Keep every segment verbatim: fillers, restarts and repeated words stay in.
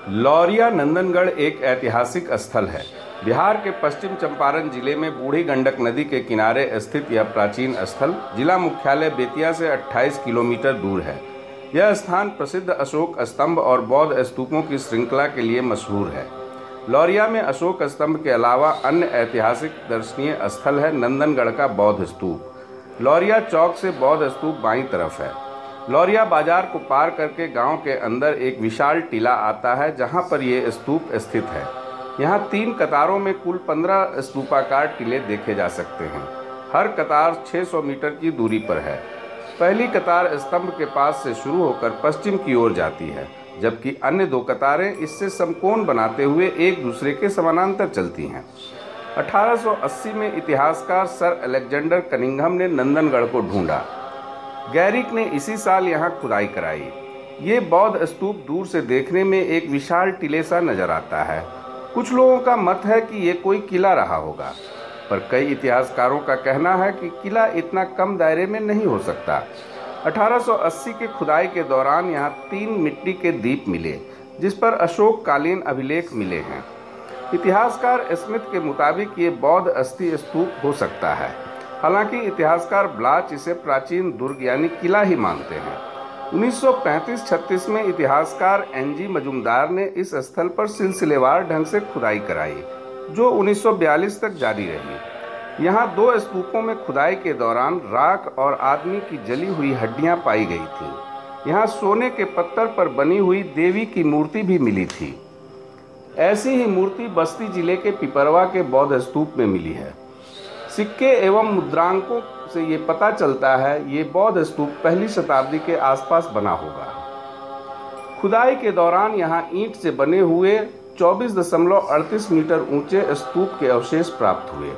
लौरिया नंदनगढ़ एक ऐतिहासिक स्थल है। बिहार के पश्चिम चंपारण जिले में बूढ़ी गंडक नदी के किनारे स्थित यह प्राचीन स्थल जिला मुख्यालय बेतिया से अट्ठाईस किलोमीटर दूर है। यह स्थान प्रसिद्ध अशोक स्तंभ और बौद्ध स्तूपों की श्रृंखला के लिए मशहूर है। लौरिया में अशोक स्तंभ के अलावा अन्य ऐतिहासिक दर्शनीय स्थल है नंदनगढ़ का बौद्ध स्तूप। लौरिया चौक से बौद्ध स्तूप बाईं तरफ है। लौरिया बाजार को पार करके गांव के अंदर एक विशाल टीला आता है जहां पर ये स्तूप स्थित है। यहां तीन कतारों में कुल पंद्रह स्तूपाकार टीले देखे जा सकते हैं। हर कतार छह सौ मीटर की दूरी पर है। पहली कतार स्तंभ के पास से शुरू होकर पश्चिम की ओर जाती है, जबकि अन्य दो कतारें इससे समकोण बनाते हुए एक दूसरे के समानांतर चलती हैं। अठारह सौ अस्सी में इतिहासकार सर अलेक्जेंडर कनिंघम ने नंदनगढ़ को ढूंढा। गैरिक ने इसी साल यहाँ खुदाई कराई। ये बौद्ध स्तूप दूर से देखने में एक विशाल टीले सा नजर आता है। कुछ लोगों का मत है कि ये कोई किला रहा होगा, पर कई इतिहासकारों का कहना है कि किला इतना कम दायरे में नहीं हो सकता। अठारह सौ अस्सी के खुदाई के दौरान यहाँ तीन मिट्टी के दीप मिले, जिस पर अशोक कालीन अभिलेख मिले हैं। इतिहासकार स्मिथ के मुताबिक ये बौद्ध अस्थि स्तूप हो सकता है। हालांकि इतिहासकार ब्लाच इसे प्राचीन दुर्ग यानी किला ही मानते हैं। उन्नीस सौ पैंतीस छत्तीस में इतिहासकार एन जी मजूमदार ने इस स्थल पर सिलसिलेवार ढंग से खुदाई कराई, जो उन्नीस सौ बयालीस तक जारी रही। यहाँ दो स्तूपों में खुदाई के दौरान राख और आदमी की जली हुई हड्डियां पाई गई थी। यहाँ सोने के पत्थर पर बनी हुई देवी की मूर्ति भी मिली थी। ऐसी ही मूर्ति बस्ती जिले के पिपरवा के बौद्ध स्तूप में मिली है। सिक्के एवं मुद्रांकों से ये पता चलता है ये बौद्ध स्तूप पहली शताब्दी के आसपास बना होगा। खुदाई के दौरान यहाँ ईंट से बने हुए चौबीस दशमलव अड़तीस मीटर ऊंचे स्तूप के अवशेष प्राप्त हुए।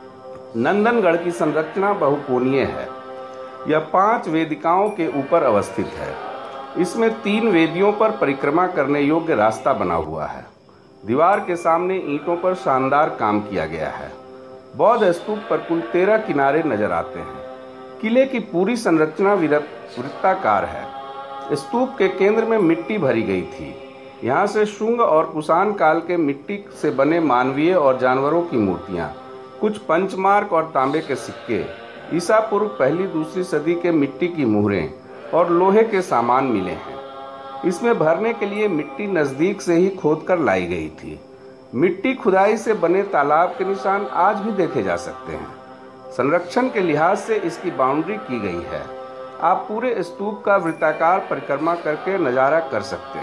नंदनगढ़ की संरचना बहुकोणीय है। यह पांच वेदिकाओं के ऊपर अवस्थित है। इसमें तीन वेदियों पर परिक्रमा करने योग्य रास्ता बना हुआ है। दीवार के सामने ईंटों पर शानदार काम किया गया है। बौद्ध स्तूप पर कुल तेरह किनारे नजर आते हैं। किले की पूरी संरचना वृत्ताकार है। स्तूप के केंद्र में मिट्टी भरी गई थी। यहाँ से शुंग और कुषाण काल के मिट्टी से बने मानवीय और जानवरों की मूर्तियाँ, कुछ पंचमार्क और तांबे के सिक्के, ईसा पूर्व पहली दूसरी सदी के मिट्टी की मुहरें और लोहे के सामान मिले हैं। इसमें भरने के लिए मिट्टी नज़दीक से ही खोद कर लाई गई थी। मिट्टी खुदाई से बने तालाब के निशान आज भी देखे जा सकते हैं। संरक्षण के लिहाज से इसकी बाउंड्री की गई है। आप पूरे स्तूप का वृत्ताकार परिक्रमा करके नज़ारा कर सकते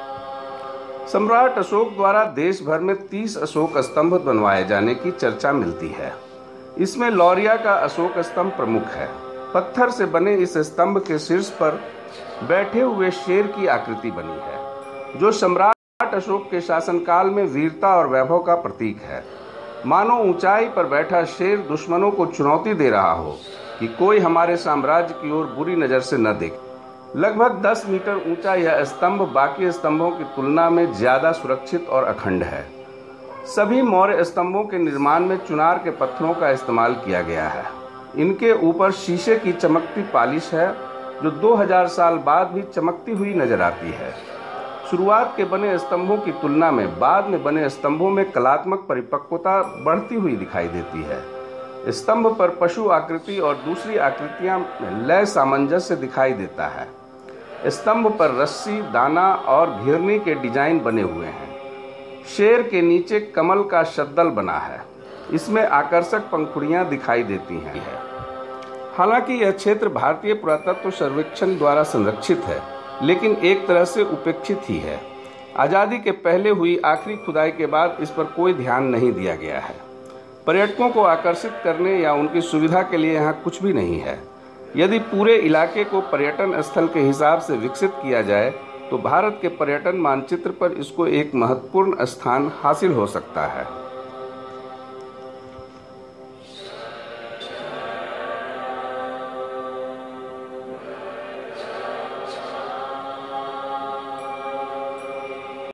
हैं। सम्राट अशोक द्वारा देश भर में तीस अशोक स्तंभ बनवाए जाने की चर्चा मिलती है। इसमें लौरिया का अशोक स्तंभ प्रमुख है। पत्थर से बने इस स्तंभ के शीर्ष पर बैठे हुए शेर की आकृति बनी है, जो सम्राट अशोक के शासनकाल में वीरता और वैभव का प्रतीक है। मानो ऊंचाई पर बैठा शेर दुश्मनों को चुनौती दे रहा हो कि कोई हमारे साम्राज्य की ओर बुरी नज़र से न देखे। लगभग दस मीटर ऊंचा यह स्तंभ बाकी स्तंभों की तुलना में ज्यादा सुरक्षित और अखंड है। सभी मौर्य स्तंभों के निर्माण में चुनार के पत्थरों का इस्तेमाल किया गया है। इनके ऊपर शीशे की चमकती पॉलिश है, जो दो हज़ार साल बाद भी चमकती हुई नजर आती है। शुरुआत के बने स्तंभों की तुलना में बाद में बने स्तंभों में कलात्मक परिपक्वता बढ़ती हुई दिखाई देती है। स्तंभ पर पशु आकृति और दूसरी आकृतियां में लय सामंजस्य दिखाई देता है। स्तंभ पर रस्सी, दाना और घिरनी के डिजाइन बने हुए हैं। शेर के नीचे कमल का शद्दल बना है। इसमें आकर्षक पंखुड़ियां दिखाई देती हैं। हालांकि यह क्षेत्र भारतीय पुरातत्व सर्वेक्षण द्वारा संरक्षित है, लेकिन एक तरह से उपेक्षित ही है। आज़ादी के पहले हुई आखिरी खुदाई के बाद इस पर कोई ध्यान नहीं दिया गया है। पर्यटकों को आकर्षित करने या उनकी सुविधा के लिए यहाँ कुछ भी नहीं है। यदि पूरे इलाके को पर्यटन स्थल के हिसाब से विकसित किया जाए तो भारत के पर्यटन मानचित्र पर इसको एक महत्वपूर्ण स्थान हासिल हो सकता है।